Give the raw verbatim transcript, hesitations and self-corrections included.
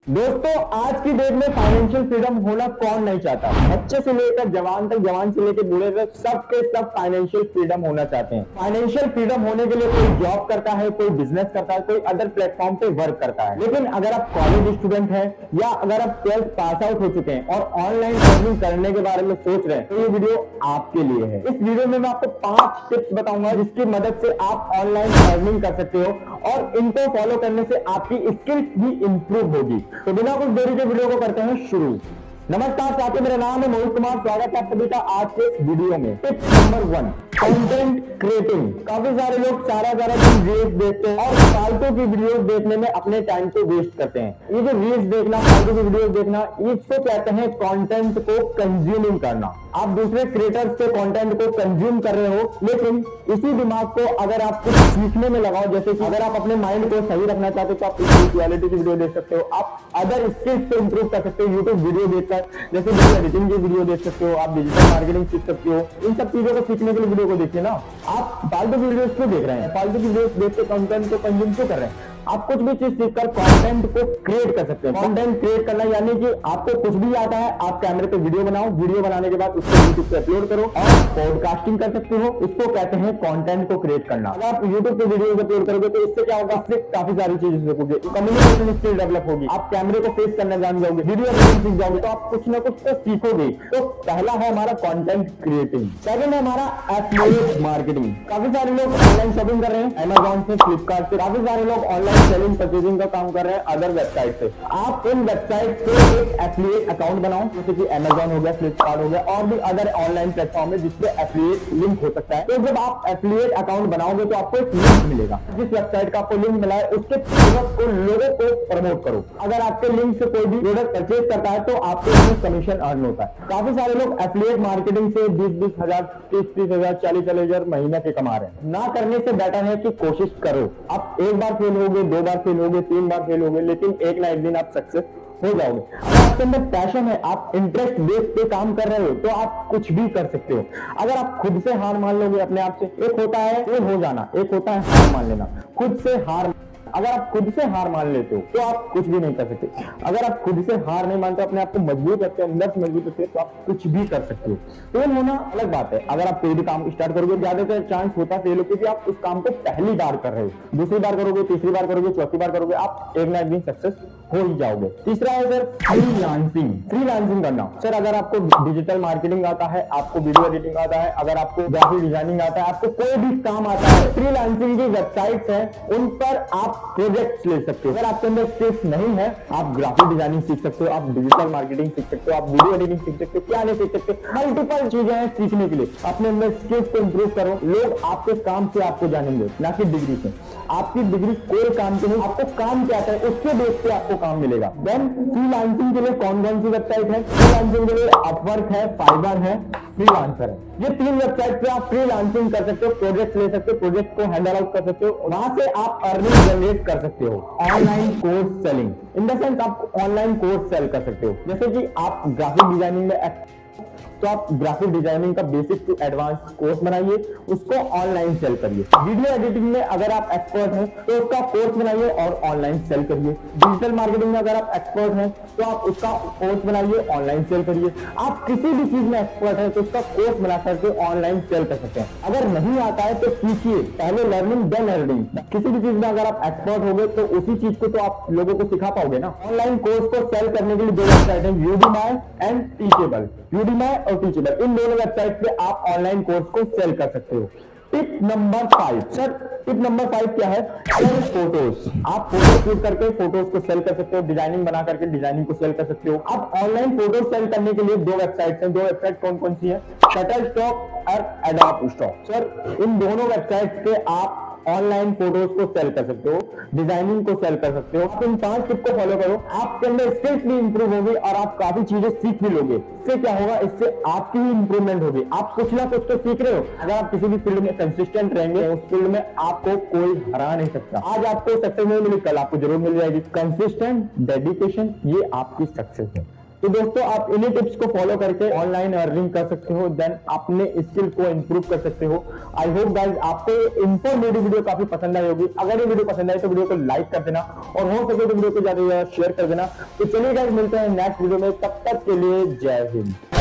दोस्तों, आज की डेट में फाइनेंशियल फ्रीडम होना कौन नहीं चाहता। बच्चे से लेकर जवान तक, जवान से लेकर बूढ़े तक, सबके सब फाइनेंशियल फ्रीडम होना चाहते हैं। फाइनेंशियल फ्रीडम होने के लिए कोई जॉब करता है, कोई बिजनेस करता है, कोई अदर प्लेटफॉर्म पे वर्क करता है। लेकिन अगर आप कॉलेज स्टूडेंट हैं या अगर आप ट्वेल्थ पास आउट हो चुके हैं और ऑनलाइन अर्निंग करने के बारे में सोच रहे हैं, तो ये वीडियो आपके लिए है। इस वीडियो में मैं आपको पांच टिप्स बताऊंगा जिसकी मदद से आप ऑनलाइन अर्निंग कर सकते हो और इनको फॉलो करने से आपकी स्किल्स भी इंप्रूव होगी। तो बिना कुछ देरी के वीडियो को करते हैं शुरू। नमस्कार साथियों, मेरा नाम है मोहित कुमार। स्वागत है आप सभी का आज के इस वीडियो में। Tip number one, content creating. काफी सारे लोग सारा सारा दिन रील्स देखते हैं और फालतू की वीडियोस देखने में अपने टाइम को वेस्ट करते हैं। ये जो रील्स देखना, फालतू की वीडियोस देखना, इसको कहते हैं कंटेंट को कंज्यूमिंग करना। आप दूसरे क्रिएटर्स के कंटेंट को कंज्यूम कर रहे हो, लेकिन इसी दिमाग को अगर आप कुछ सीखने में लगाओ, जैसे कि अगर आप अपने माइंड को सही रखना चाहते हो तो आप स्पिरिचुअलिटी की वीडियो देख सकते हो, आप अदर स्किल्स को इंप्रूव कर सकते हो यूट्यूब वीडियो देखकर, जैसे वीडियो एडिटिंग की वीडियो देख सकते हो, आप डिजिटल मार्केटिंग सीख सकते हो। इन सब चीजों को सीखने के लिए वीडियो को देखिए ना। आप फालतू वीडियोस क्यों देख रहे हैं? फालतू की वीडियोस देख के कंटेंट को कंज्यूम क्यों कर रहे हैं? आप कुछ भी चीज सीखकर कंटेंट को क्रिएट कर सकते हैं। कंटेंट क्रिएट करना यानी कि आपको कुछ भी आता है, आप कैमरे पे वीडियो बनाओ, वीडियो बनाने के बाद उसको यूट्यूब पे अपलोड करो और पॉडकास्टिंग कर सकते हो। इसको कहते हैं कंटेंट को क्रिएट करना। अगर आप यूट्यूब पे वीडियो अपलोड करोगे तो इससे क्या होगा? इससे काफी सारी चीजें सीखोगे, कम्युनिकेशन स्किल डेवलप होगी, आप कैमरे को फेस करना जान जाओगे, वीडियो एडिटिंग सीख जाओगे, तो आप कुछ ना कुछ तो सीखोगे। तो पहला है हमारा कंटेंट क्रिएटिंग। सेकंड है हमारा एफिलिएट मार्केटिंग। काफी सारे लोग ऑनलाइन शॉपिंग कर रहे हैं, अमेजॉन से, फ्लिपकार्ट से। काफी सारे लोग ऑनलाइन सेलिंग परचेजिंग का काम कर रहे हैं अदर वेबसाइट से। आप इन वेबसाइट पे एक एफिलिएट अकाउंट बनाओ, जैसे कि अमेजॉन हो गया, फ्लिपकार्ट हो गया और भी अदर ऑनलाइन प्लेटफॉर्म है जिसपे एफिलिएट लिंक हो सकता है। तो जब आप एफिलिएट अकाउंट बनाओगे तो आपको एक लिंक मिलेगा। जिस वेबसाइट का आपको लिंक मिला है उसके प्रोडक्ट को लोगों को प्रमोट करो। अगर आपके लिंक से कोई भी प्रोडक्ट परचेज करता है तो आपको इसमें कमीशन अर्न होता है। काफी सारे लोग एफिलिएट मार्केटिंग से बीस बीस हजार, तीस तीस हजार, चालीस चालीस हजार महीने के कमा रहे हैं। ना करने से बेटर है कि कोशिश करो। आप एक बार फेल होगे, दो बार फेल होगे, तीन बार फेल होगे, लेकिन एक ना एक दिन आप सक्सेस हो जाओगे। अगर आपके अंदर पैशन है, आप इंटरेस्ट बेस पे काम कर रहे हो, तो आप कुछ भी कर सकते हो। अगर आप खुद से हार मान लोगे अपने आप से, एक होता है फेल हो जाना, एक होता है हार मान लेना। खुद से हार, अगर आप खुद से हार मान लेते हो तो आप कुछ भी नहीं कर सकते। अगर आप खुद से हार नहीं मानते, अपने आप को मजबूत रखते हो, अंदर से मजबूत रखते हो, तो आप कुछ भी कर सकते हो। फेल होना अलग बात है। अगर आप कोई भी काम स्टार्ट करोगे, ज्यादातर चांस होता है फेल हो, क्योंकि आप उस काम को पहली बार कर रहे हो। दूसरी बार करोगे, तीसरी बार करोगे, चौथी बार करोगे, आप एक ना एक दिन सक्सेस हो ही जाओगे। तीसरा है सर फ्रीलांसिंग। फ्रीलांसिंग करना। सर अगर आपको डिजिटल मार्केटिंग आता है, आपको वीडियो एडिटिंग आता है, अगर आपको ग्राफिक डिजाइनिंग आता है, आपको कोई भी काम आता है, फ्रीलांसिंग की वेबसाइट्स है, उन पर आप प्रोजेक्ट ले सकते हो। अगर आपके अंदर स्किल्स नहीं है, आप ग्राफिक डिजाइनिंग सीख सकते हो, आप डिजिटल मार्केटिंग सीख सकते हो, आप वीडियो एडिटिंग सीख सकते हो, क्या नहीं सीख सकते। मल्टीपल चीजें हैं सीखने के लिए। अपने अंदर स्किल्स को इंप्रूव करो। लोग आपके काम से आपको जानेंगे, ना कि डिग्री से। आपकी डिग्री कोई काम की नहीं, आपको काम क्या आता है उसके बेस पे आपको काम मिलेगा। देन फ्रीलांसिंग के लिए कौन कौन सी वेबसाइट है? फ्रीलांसिंग के लिए अपवर्क है, फाइवर है, फ्रीलांसर है। ये तीन वेबसाइट पे आप फ्रीलांसिंग कर सकते हो, प्रोजेक्ट ले सकते हो, प्रोजेक्ट को हैंडल आउट कर सकते हो, वहां से आप अर्निंग जनरेट कर सकते हो। Online course selling, in the sense आप ऑनलाइन कोर्स सेल कर सकते हो। जैसे कि आप ग्राफिक डिजाइनिंग में, तो आप ग्राफिक डिजाइनिंग का बेसिक टू एडवांस कोर्स बनाइए, उसको ऑनलाइन सेल करिए। वीडियो एडिटिंग में अगर आप एक्सपर्ट हैं तो उसका कोर्स बनाइए और ऑनलाइन सेल करिए। डिजिटल मार्केटिंग में अगर आप एक्सपर्ट हैं तो आप उसका कोर्स बनाइए, ऑनलाइन सेल करिए। आप किसी भी चीज में एक्सपर्ट हैं तो उसका कोर्स बना करके ऑनलाइन सेल कर सकते हैं। अगर नहीं आता है तो सीखिए, पहले लर्निंग देन अर्निंग। किसी भी चीज में अगर आप एक्सपर्ट हो गए तो उसी चीज को तो आप लोगों को सिखा पाओगे ना। ऑनलाइन कोर्स को सेल करने के लिए दो वेबसाइट है, यूडीमाई एंड टीचेबल। यूडीमाई और टीचेबल, इन दोनों वेबसाइट पे आप ऑनलाइन कोर्स को सेल कर सकते हो। Tip number five. Sir tip number five क्या है? Sir photos. आप फोटो शूट करके फोटोज को सेल कर सकते हो, डिजाइनिंग बना करके डिजाइनिंग को सेल कर सकते हो। आप ऑनलाइन फोटो सेल करने के लिए दो वेबसाइट हैं। दो वेबसाइट कौन कौन सी है? शटरस्टॉक और एडोब स्टॉक। सर इन दोनों वेबसाइट पे आप ऑनलाइन फोटोज को सेल कर सकते हो, डिजाइनिंग को सेल कर सकते हो। आप इन पांच टिप को फॉलो करो, आपके अंदर स्किल्स भी इंप्रूव होगी और आप काफी चीजें सीख भी लोगे। इससे क्या होगा? इससे आपकी ही इंप्रूवमेंट होगी। आप कुछ ना कुछ तो सीख रहे हो। अगर आप किसी भी फील्ड में कंसिस्टेंट रहेंगे, उस फील्ड में आपको कोई हरा नहीं सकता। आज आपको सक्सेस नहीं मिली, कल आपको जरूर मिल जाएगी। कंसिस्टेंट डेडिकेशन, ये आपकी सक्सेस है। तो दोस्तों आप इन्हीं टिप्स को फॉलो करके ऑनलाइन अर्निंग कर सकते हो, देन अपने स्किल को इंप्रूव कर सकते हो। आई होप गाइस आपको ये इन्फॉर्मेटिव वीडियो काफी पसंद आई होगी। अगर ये वीडियो पसंद आई तो वीडियो को लाइक कर देना और हो सके तो वीडियो को ज्यादा से ज्यादा शेयर कर देना। तो चलिए गाइस मिलते हैं नेक्स्ट वीडियो में, तब तक के लिए जय हिंद।